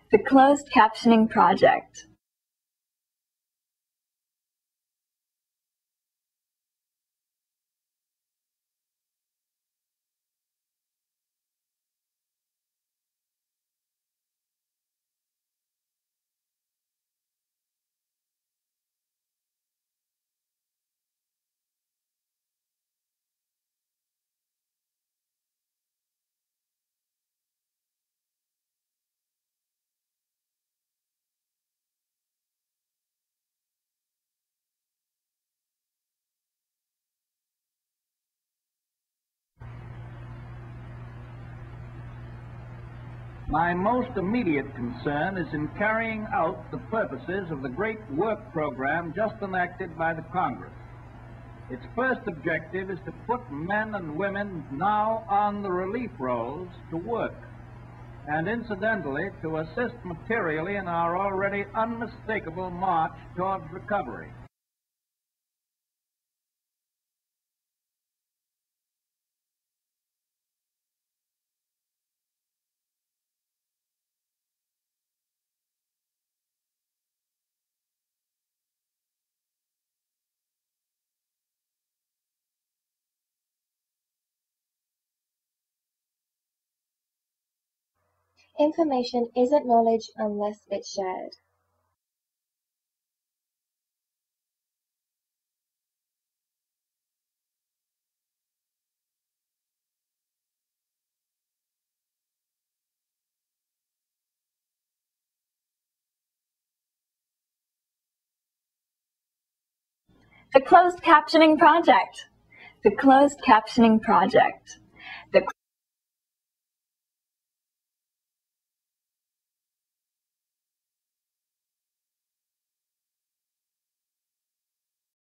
The Closed Captioning Project. My most immediate concern is in carrying out the purposes of the great work program just enacted by the Congress. Its first objective is to put men and women now on the relief rolls to work, and incidentally to assist materially in our already unmistakable march towards recovery. Information isn't knowledge unless it's shared. The Closed Captioning Project. The Closed Captioning Project.